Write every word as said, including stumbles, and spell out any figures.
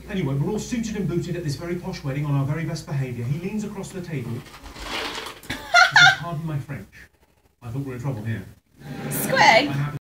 Anyway, we're all suited and booted at this very posh wedding on our very best behaviour. He leans across the table. He says, pardon my French. I thought we were in trouble here. Squig!